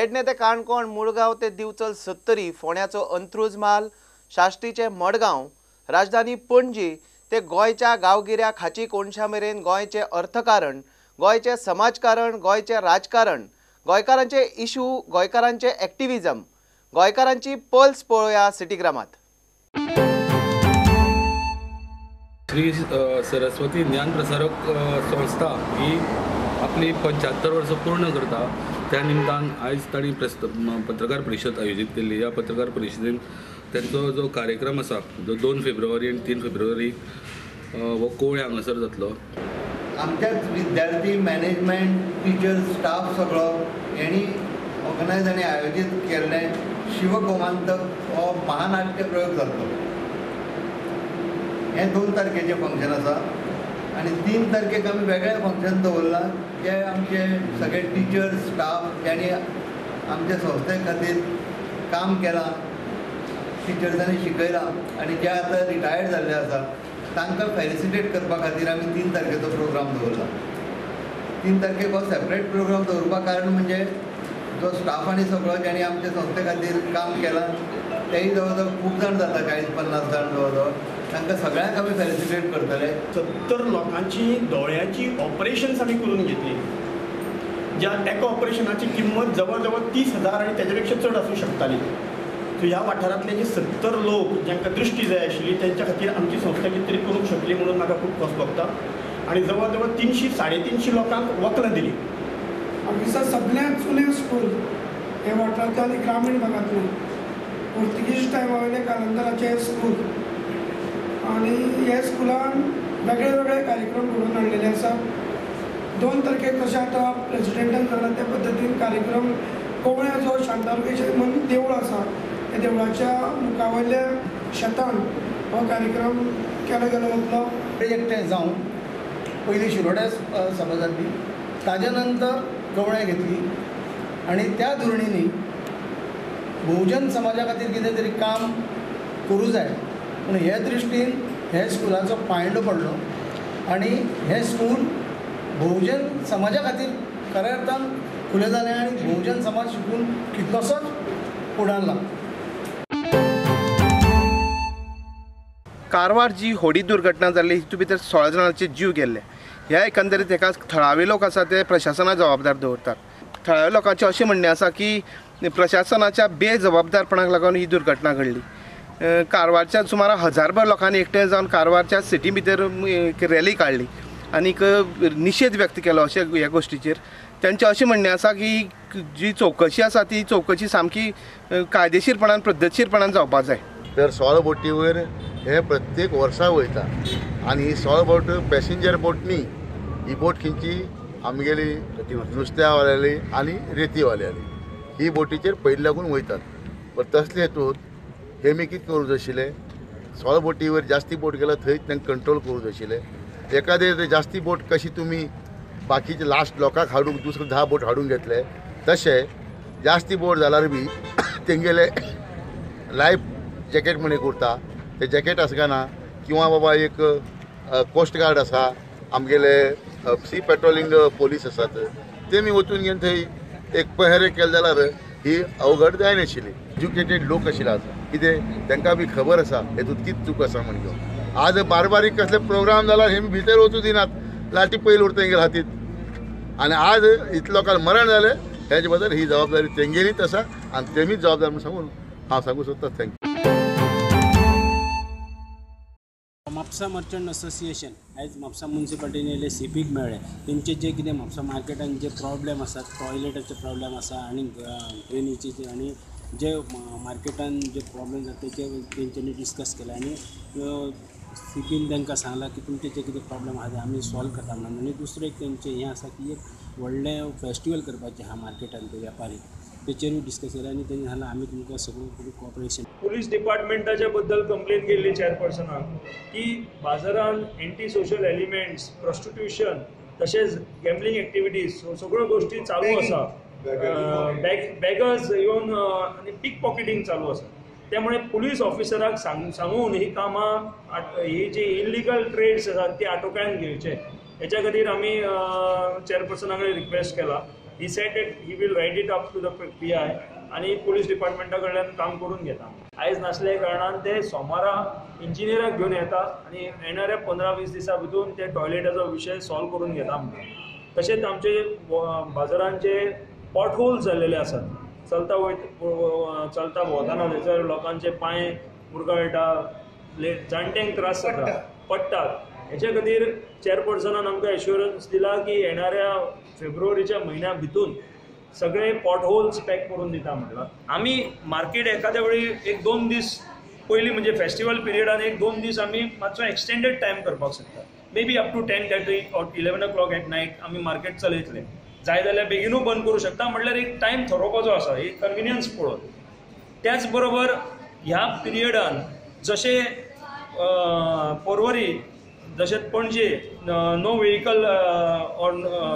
पेडणे ते काणकोण, मुळगांव ते दिवचल सत्तरी, फोंड्याचो अंत्रुज माल, शाश्टीचे मडगांव, राजधानी पणजी ते गोंयच्या गांवगिऱ्या खाची कोणशा मेरेन गोंयचे अर्थकारण, गोंयचे समाजकारण, गोंयचे राजकारण, गोंयकारांचे इशू, गोंयकारांचे एक्टिविजम, गोंयकारांची पल्स पळोवया सिटीग्रामात। श्री सरस्वती ज्ञान प्रसारक संस्था ही आपली 75 वर्सां पूर्ण करता। त्या निमतान आयज तांणी पत्रकार परिशद आयोजीत केल्ली। ह्या पत्रकार परिशदेंत त्यांचो जो कार्यक्रम आसा जो 2 फेब्रुवारी आनी 3 फेब्रुवारी हो कोवळे हांगासर जातलो। आमच्याच विद्यार्थी, मॅनेजमेंट, टिचर्स, स्टाफ सगळो यांनी ऑर्गनायज आनी आयोजीत केल्ले शिवगोमांतक हो महानाट्य प्रयोग जातलो। हें 2 तारखेचें फंक्शन आसा आनी 3 तारखेक आमी वेगळें फंक्शन दवरलां जे आमचे सगळे टिचर्स, स्टाफ ज्यांनी आमच्या संस्थे खातीर काम केलां, टिचर्सांनी शिकयलां आनी जे आतां रिटायर्ड जाल्ले आसा तांकां फेलिसिटेट करपा खातीर आमी 3 तारखेचो प्रोग्राम दवरला। 3 तारखेक हो सेपरेट प्रोग्राम दवरपाक कारण म्हणजे जो स्टाफ आनी सगळो ज्यांनी आमच्या संस्थे खातीर काम केलां तेही जवळ जवळ खूब जाण जाता, 40-50 जाण जवळ जवळ तांकां सगळ्यांक आमी फेलिसिटेट करतले। 70 लोकांची दोळ्याची ऑपरेशन्स आमी करून घेतली, ज्या एका ऑपरेशनाची किंमत जवळ जवळ 30,000 आनी तेच्या पेक्षा चड आसूं शकताली। सो ह्या वाठारांतले जे 70 लोक जांकां दृश्टी जाय आशिल्ली त्यांच्या खातीर आमची संस्था कितें तरी करूंक शकली म्हणून म्हाका खूब खोस भोगता। आनी जवळ जवळ 300-350 लोकांक वखलां दिली। आमच्या सगळ्यांत जुने स्कूल हे वाठारांतले आनी ग्रामीण भागांतले पोर्तुगीज टायमा वयले कालंदराचे स्कूल आनी हे स्कुलान वेगळे वेगळे कार्यक्रम घडोवन हाडलेले आसा। 2 तारखेक जशें आतां प्रेसिडेंटान सांगला त्या पद्दतीन कार्यक्रम कोवळ्या जो शांतादुर्गेचें मनीस देवूळ आसा त्या देवळाच्या मुखावयल्या शेतान हो कार्यक्रम केलो गेलो वतलो। एकठांय जावन पयलीं शिरोड्या सभा जाल्ली, ताज्या नंतर कवळे घेतली आनी त्या धोरणींनी बहुजन समाजा खातीर कितें तरी काम करूं जाय म्हणून हे दृश्टीन हे स्कुलाचो पांयंडो पडलो आनी हे स्कूल बहुजन समाजा खातीर खऱ्या अर्थान खुलें जालें आनी बहुजन समाज शिकून कितलोसोच फुडारला। कारवार जी होडी दुर्घटना जाल्ली हितून भितर 16 जाणांचे जीव गेल्ले। ह्या एकंदरीत एका थळावे लोक आसा ते प्रशासनाक जबाबदार दवरतात। थळाव्या लोकांचें अशें म्हणणें आसा की प्रशासनाच्या बेजबाबदारपणाक लागून ही दुर्घटना घडली। कारवारच्या सुमार 1000भर लोकांनी एकठांय जावन कारवारच्या सिटी भितर रॅली काडली आनी निशेध व्यक्त केलो अशें ह्या गोश्टीचेर। त्यांचें अशें म्हणणें आसा की जी चौकशी आसा ती चौकशी सामकी कायदेशीरपणान पद्दतशीरपणान जावपाक जाय। तर 16 बोटी वयर हे प्रत्येक वर्सा वयता आनी ही 16 बोट पॅसेंजर बोट न्ही, ही बोट खंयची आमगेली नुस्त्यावाल्याली आनी रेतीवाल्याली ही बोटीचेर पयली लागून वयतात। पण तसले हेतून हे मी कितें करूं जाय आशिल्लें, 16 बोटी वयर जास्ती बोट गेल्यार थंय तांकां कंट्रोल करूं जाय आशिल्लें। एखादे जास्ती बोट कशी तुमी बाकीचे लास्ट लोकांक हाडूंक दुसरे 10 बोट हाडून घेतले तशें जास्ती बोट जाल्यार बी तेंगेले लायफ जॅकेट म्हण एक उरता ते जॅकेट आसगाना किंवा बाबा एक कोस्ट गार्ड आसा, आमगेले सी पेट्रोलिंग पोलीस आसात तेमी वचून घेवन थंय एक पहरे केले जाल्यार ही अवघड जायनाशिल्ली। एज्युकेटेड लोक आशिल्ले कितें तांकां बी खबर आसा हेतूंत कितें चूक आसा म्हण घेवन। आज बारीक कसले प्रोग्राम जाल्यार हे भितर वचूं दिनात, लाटी पयली उरता तेंगेर हातीत आनी आज इतल्या लोकांक मरण जालें हेजे बद्दल ही जबाबदारी तेंगेलीच आसा आनी तेमीच जबाबदार म्हणून सांगून हांव सांगूं सोदता। थँक्यू। म्हापसा मर्चंट असोसिएशन आयज म्हापसा म्युनिसिपालिटीन येयले सीपीक मेळ्ळे। तेंचे जे कितें म्हापसा मार्केटान जे प्रॉब्लेम आसात, टॉयलेटाचे प्रॉब्लेम आसा आनी ड्रेनीचे आनी जे मार्केटान जे प्रॉब्लेम जाता तेंच्यांनी डिस्कस केले आनी सीपीन तांकां सांगलां की तुमचे जे कितें प्रॉब्लेम आसा ते आमी सॉल्व करता म्हणून। आनी दुसरें एक तेंचें हें आसा की एक व्हडलें फेस्टिवल करपाचें आहा मार्केटान ते वेपारी तेचेरूय डिस्कस केलें आनी तेणी सांगलां आमी तुमकां सगळें कॉपरेशन। पुलीस डिपार्टमेंटाच्या बद्दल कंप्लेन केल्ली चेअरपर्सनाक की बाजारांत एंटी सोशल एलिमेंट्स, प्रॉस्टिट्यूशन तशेंच गॅम्बलिंग एक्टिविटीज सगळ्यो गोश्टी चालू आसा। बॅगर्स येवन आनी पीक पॉकेटिंग चालू आसा। त्यामुळे पुलीस ऑफिसराक सांगून ही कामां ही जी इलिगल ट्रेड्स आसात ती आटोक्यांत घेवचे हेच्या खातीर आमी चेअरपर्सना कडेन रिक्वेस्ट केला decided he will write it up to the PI आनी पुलीस डिपार्टमेंटा कडल्यान काम करून घेता. आयज नासले कारणान ते सोमारा इंजिनियराक घेवन येता आनी येणाऱ्या 15-20 दिसां भितर ते टॉयलेटाचो विशय सॉल्व करून घेता. तशेंच आमचे बाजारांचे पॉट होल्स जाल्लेले आसात. चलता भोंवताना थंयसर लोकांचे पांय मुरगळटा, जाणट्यांक त्रास जाता, पडटात. हेचे खातीर चेअरपर्सनान आमकां एश्युरन्स दिला की येणाऱ्या फेब्रुवारीच्या म्हयन्या भितून सगळे पॉट होल्स पॅक करून दिता म्हटलं. आमी मार्केट एखाद्या वेळी 1-2 दीस पयलीं म्हणजे फेस्टिवल पिरियडान 1-2 दीस आमी मातसो एक्सटेंडेड टायम करपाक शकता. May be up to 10:30 or 11 o'clock at night आमी मार्केट चलयतले. जाय जाल्यार बेगीनूय बंद करूं शकता, म्हटल्यार एक टायम थरोवपाचो आसा, एक कन्विनियन्स पळोवन. त्याच बरोबर ह्या पिरियडान जशे पर्वरी जशें Panaji no vehicle or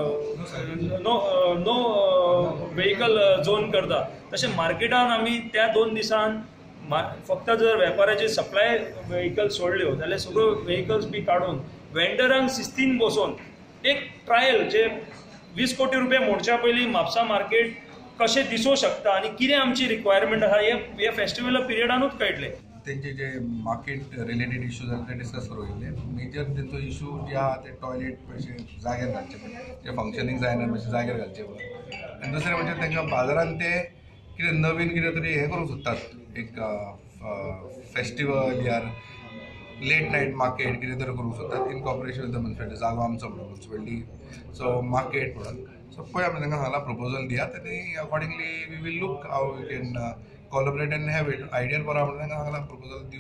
no vehicle zone करता, तशें मार्केटान आमी त्या 2 दिसान फक्त जर वेपाराचे सप्लाय व्हेकल सोडल्यो जाल्यार सगळ्यो व्हेकल्स बी काडून वेंडरांक शिस्तीन बसोवन एक ट्रायल जे 20 कोटी रुपया मोडच्या पयलीं म्हापसा मार्केट कशें दिसूंक शकता आनी कितें आमची रिक्वायरमेंट आसा हे फेस्टिवला पिरियडानूच कळटलें. तेंचे जे मार्केट रिलेटेड इश्यूज आसा ते डिस्कस करूं येयले. मेजर तेंचो इश्यू जे आहा ते टॉयलेट मातशे जाग्यार घालचे पडटा, जे फंक्शनींग जायना मातशे जाग्यार घालचे पडटा. आनी दुसरें म्हणजे तांकां बाजारांत ते कितें नवीन कितें तरी हें करूंक सोदतात, एक फेस्टिवल या लेट नायट मार्केट कितें तरी करूंक सोदतात in cooperation with the municipality. जागो आमचो म्हणून म्युनिसिपालिटी सो मार्केट म्हणून. सो पळय आमी तांकां सांगलां प्रपोजल दियात आनी accordingly we will look how we can collaborate and have it. Ideal बरो म्हणून तांकां सांगलां प्रपोजल दिवं.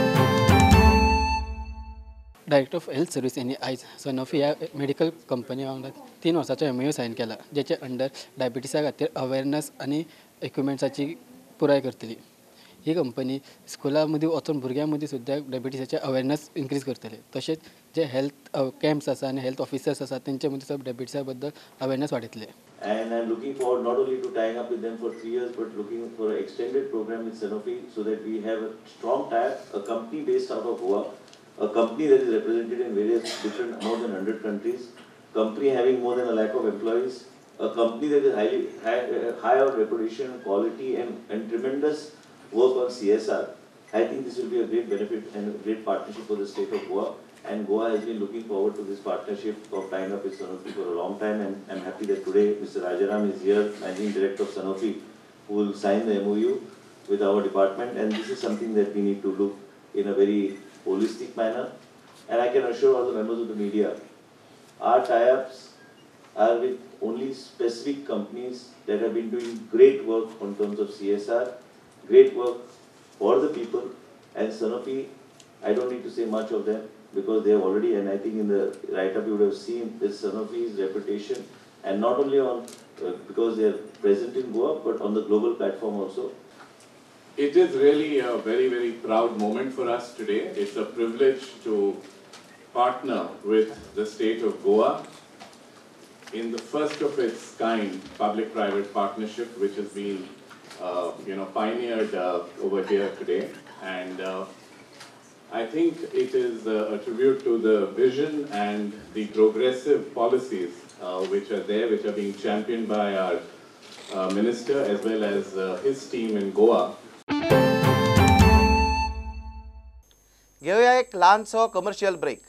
डायरेक्टर ऑफ हेल्थ सर्वीस यांनी आयज सनोफी ह्या मेडिकल कंपनी वांगडा 3 वर्सांचो MOU सायन केला, जेचे अंडर डायबिटीसा खातीर अवेरनस आनी इक्विपमेंट्साची पुराय करतली. ही कंपनी स्कुला मदीं वचून भुरग्यां मदीं सुद्दां डायबिटीसाचे अवेरनस इन्क्रीज करतले. तशेंच जे हेल्थ कॅम्प्स आसा आनी हेल्थ ऑफिसर्स आसा तेंचे मदीं सुद्दां डायबिटीसा बद्दल अवेरनस वाडयतले. And I'm looking forward not only to tying up with them for 3 years, but looking for an extended program with Sanofi so that we have a strong tie-up, a company based out of Goa, a company that is represented in various different, more than 100 countries, company having more than 1 lakh of employees, a company that is high on reputation, quality and tremendous work on CSR. I think this will be a great benefit and a great partnership for the state of Goa. And Goa has been looking forward to this partnership of tying up with Sanofi for a long time, and I'm happy that today Mr. Rajaram is here, Managing Director of Sanofi, who will sign the MOU with our department, and this is something that we need to look in a very holistic manner. And I can assure all the members of the media, our tie-ups are with only specific companies that have been doing great work in terms of CSR, great work for the people, and Sanofi, I don't need to say much of them, because they have already, and I think in the write-up you would have seen this Sanofi's reputation, and not only on because they are present in Goa, but on the global platform also. It is really a very, very proud moment for us today. It's a privilege to partner with the state of Goa in the first of its kind public-private partnership, which has been pioneered over here today. And I think it is a tribute to the vision and the progressive policies which are there, which are being championed by our minister as well as his team in Goa. घेऊया एक लहानसो commercial break.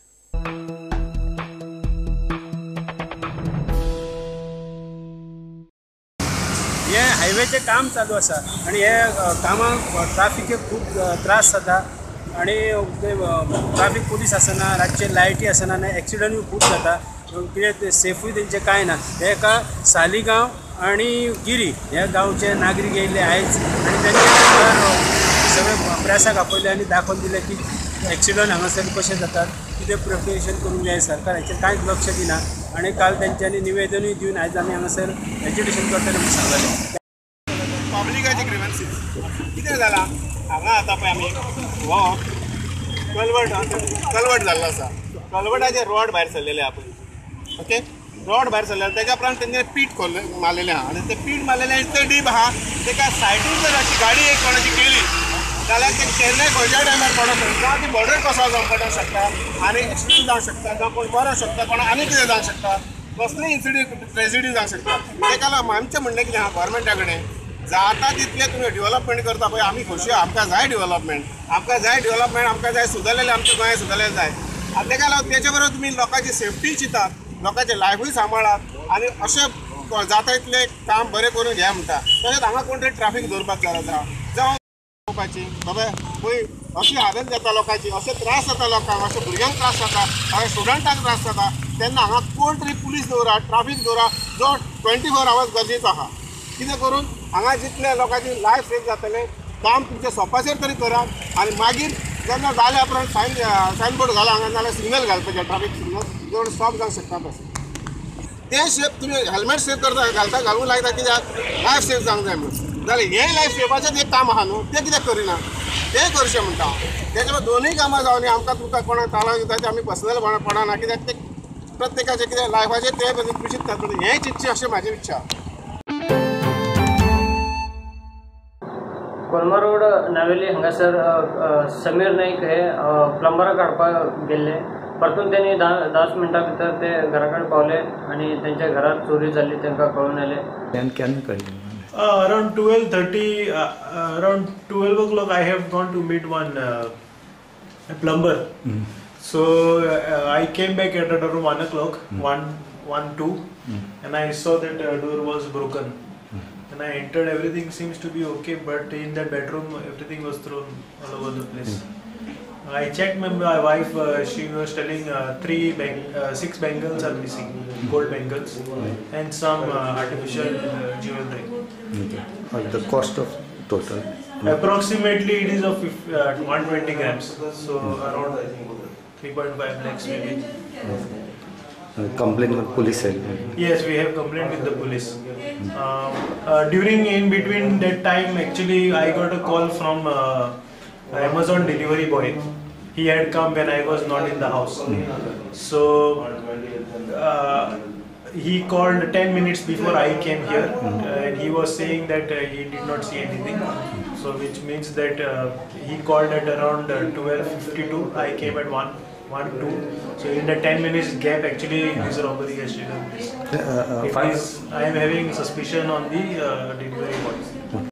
हे हायवेचें काम चालू आसा आनी हे कामाक ट्राफिकेक खूब त्रास जाता आनी ट्राफिक पुलीस आसना, रातचे लायटी आसना आनी एक्सिडंटूय खूब जाता. कितें सेफूय तेंचें कांय ना. हे एका सालिगांव आनी गिरी ह्या गांवचे नागरीक येयले आयज आनी तेंचे सगळे प्रेसाक आपयले आनी दाखोवन दिले की एक्सिडंट हांगासर कशें जातात, कितें प्रिपरेशन करूंक जाय. सरकार हेचेर कांयच लक्ष दिना आनी काल तेंच्यांनी निवेदनूय दिवन आयज आमी हांगासर एज्युकेशन करतले म्हणून सांगलें. पब्लिकाचे ग्रिव्हन्सीस कितें जालां हांगा आतां पळय आमी हो कलवट जाल्लो आसा. कलवटाचेर रोड भायर सरलेले आहा पळय. ओके, रोड भायर सरलेले तेच्या उपरांत तेंच्यानी पीट मारलेलें आहा आनी तें पीट मारलेलें इतलें डीप आहा तेका सायडीन जर अशी गाडी एक कोणाची गेली जाल्यार ते केन्नाय खंयच्या टायमार पडोंक शकता. जावं ती बॉर्डर क्रॉस जावन पडोंक शकता आनी एक्सिडंट जावंक शकता, जावं कोण मरोंक शकता, कोणा आनी कितें जावंक शकता. कसली ट्रेजिडी जावंक शकता. तेका लागून आमचें म्हणणें कितें आहा गोवोरमेंटा कडेन जाता तितले तुमी डेव्हलपमेंट करता पळय आमी खोशी आमकां जाय डेव्हलपमेंट आमकां जाय सुदारलेलें आमचें गोंय सुदारलेलें जाय. आनी तेका लागून तेच्या बरोबर तुमी लोकांची सेफ्टी चिंतात, लोकांचें लायफूय सांबाळात आनी अशें जाता तितलें काम बरें करून घ्या म्हणटा. तशेंच हांगा कोण तरी ट्रॅफिक दवरपाक जाता जावं बाबा पळय अशी हालत जाता लोकांची, अशे त्रास जाता लोकांक, अशे भुरग्यांक त्रास जाता, अशे स्टुडंटांक त्रास जाता. तेन्ना हांगा कोण तरी पुलीस दवरा, ट्रॅफिक दवरा जो 24 आवर्स गरजेचो आहा. कितें करून हांगा जितले लोकांची लायफ सेव जातलें काम तुमच्या सोंपाचेर तरी करात आनी मागीर जेन्ना जाल्या उपरांत सायनबोर्ड घाला हांगा नाल्यार सिग्नल घालपाचें ट्रॅफिक सिग्नल जेवण स्टॉप जावंक शकता तशें. तें सेफ तुमी हेल्मेट सेव करता घालूंक लायता कित्याक लायफ सेव जावंक जाय म्हणून जाल्यार हें लायफ सेवाचें एक काम आहा न्हू तें कित्याक करिना तें करचें म्हणटा. तेच्या दोनूय कामां जावनी आमकां तुमकां कोणाक ताळो दिता आमी पर्सनल पडना कित्याक ते प्रत्येकाचें कितें लायफाचेर ते बद्दल चिंततात हें चिंतचें अशें म्हाजी इच्छा. कोलमा रोड नावेली हांगासर समीर नाईक हे प्लंबराक हाडपाक गेल्ले. परतून त्यांनी 10 मिनटां भितर ते घरा कडेन पावले आनी तेंच्या घरांत चोरी जाल्ली तांकां कळून आयलें. केन्ना कळ्ळें? Around 12:30, around 12 o'clock, I have gone to meet one a plumber. So I came back at around 1 o'clock, 1-2, and I saw that the door was broken. And I entered. Everything seems to be okay, but in that bedroom, everything was thrown all over the place. I checked my wife. She was telling 6 bangles are missing, gold bangles, and some artificial jewelry. Okay. The cost of total? Approximately, it is of 120 grams, so around 3.5 lakhs maybe. Complaint with police? Yes, we have complained with the police. During in between that time, actually, I got a call from Amazon delivery boy. He had come when I was not in the house. So he called 10 minutes before I came here, and he was saying that he did not see anything. So which means that he called at around 12:52. I came at 1-2. So in the 10 minutes gap, actually this robbery has taken place. I am having suspicion on the delivery boy.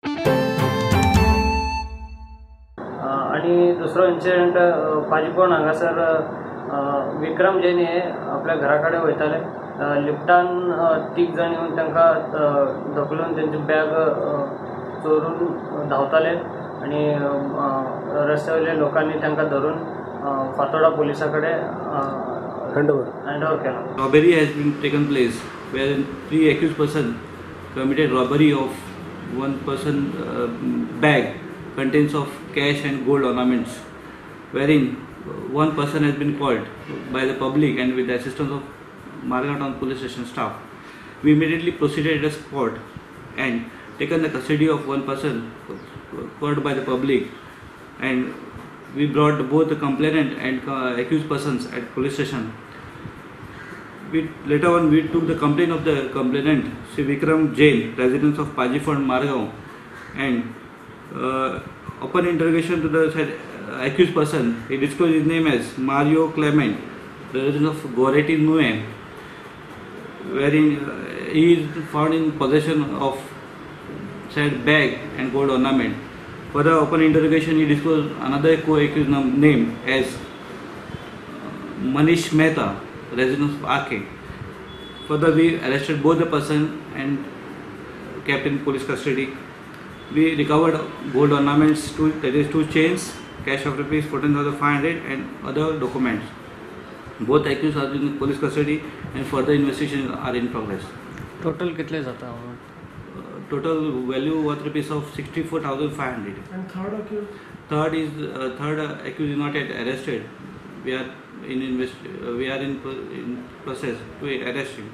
आणि दुसरो incident पाजीपोण हांगासर विक्रम जैन हे आपल्या घरा कडेन वयताले. लिफ्टान 3 जाण येवन तांकां धकलून तेंची बॅग चोरून धांवताले आनी रस्त्यावयल्या लोकांनी तांकां धरून फातोडा पोलिसा कडेन हँडओवर केला. Robbery has been taken place wherein 3 accused persons committed robbery of one person bag contains of cash and gold ornaments, wherein one person has been called by the public and with the assistance of Marga Town Police Station staff. We immediately proceeded at the spot and taken the custody of one person called by the public, and we brought both the complainant and accused persons at police station. Later on, we took the complaint of the complainant, Sri Vikram Jain, resident of Pajifond, Margaon, and upon interrogation to the accused person, he disclosed his name as Mario Clement, resident of Goretti Nue, wherein he is found in possession of said bag and gold ornament. Further, upon interrogation, he disclosed another co-accused name as Manish Mehta, resident of RK. Further, we arrested both the person and kept in police custody. We recovered gold ornaments, that is 2 chains, cash of rupees 14,500 and other documents. Both accused are in police custody and further investigations are in progress. Total कितले जाता? Total value worth rupees of 64,500. And third accused? Third accused is not yet arrested. We are in process to arrest him.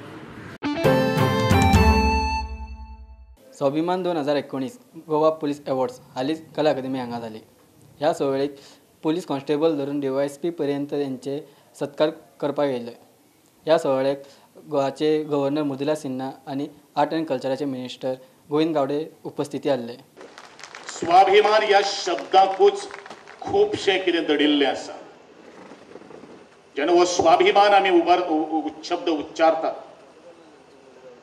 स्वाभिमान 2019 Goa police awards हालींच कला अकादमी हांगा जाली. ह्या सुवाळेक police constable धरून DYSP पर्यंत त्यांचे सत्कार करपाक येयले. ह्या सुवाळ्याक गोवाचे गव्हर्नर मृदुला सिन्हा आनी आर्ट एंड कल्चराचे मिनिस्टर गोविंद गावडे उपस्थिती आसले. स्वाभिमान ह्या शब्दाकूच खूबशें कितें दडिल्लें आसा. जेन्ना हो स्वाभिमान आमी शब्द उच्चारतात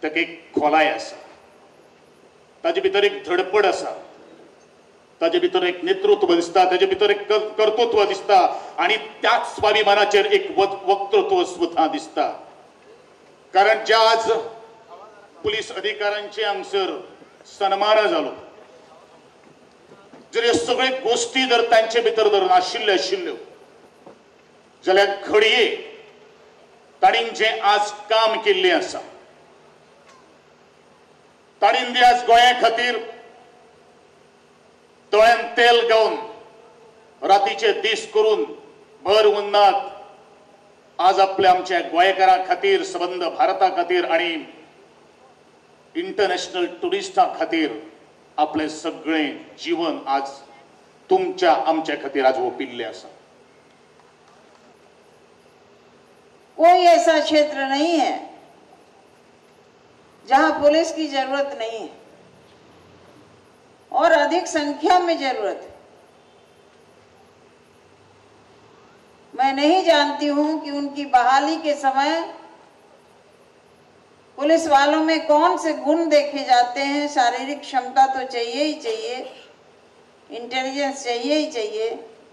ताका एक खोलाय आसा, ताजे भितर एक धडपड आसा, ताजे भितर एक नेतृत्व दिसता, ताजे भितर एक कर्तृत्व दिसता आणि त्याच स्वाभिमानाचेर एक वक्तृत्व स्वता दिसता. कारण ज्या आज पुलीस अधिकाऱ्यांचे हांगसर सन्मान जालो, जर ह्यो सगळ्यो गोष्टी जर तांचे भितर जर नाशिल्ल्यो आशिल्ल्यो जाल्यार घडये ताणीन जें आज काम केल्लें आसा, ताणीन जे आज गोंया खातीर दोळ्यान तेल घावन रातीचे दीस करून भर उन्नात आज आपल्या आमच्या गोंयकारां खातीर, सबंद भारता खातीर आणि इंटरनॅशनल टुरिस्टां खातीर आपले सगळें जीवन आज तुमच्या आमच्या खातीर आज ओपिल्लें आसा. कोई ऐसा क्षेत्र नहीं है जहां पुलिस की जरूरत नहीं है और अधिक संख्या में जरूरत है. मैं नहीं जानती हूं कि उनकी बहाली के समय पुलिस वालों में कौन से गुण देखे जाते हैं. शारीरिक क्षमता तो चाहिए ही चाहिए, इंटेलिजेंस चाहिए ही चाहिए,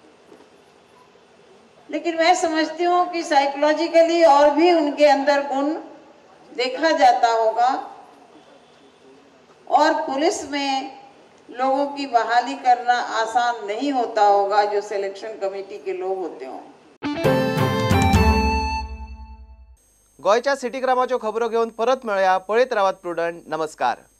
लेकिन मैं समझती हूँ कि साइकोलॉजिकली और भी उनके अंदर गुण देखा जाता होगा और पुलिस में लोगों की बहाली करना आसान नहीं होता होगा जो सिलेक्शन कमिटी के लोग होते हों. गोयच्या सिटी ग्रामाच्यो खबरो घेऊन परत मेळया. पळयत रावात प्रुडंट. नमस्कार.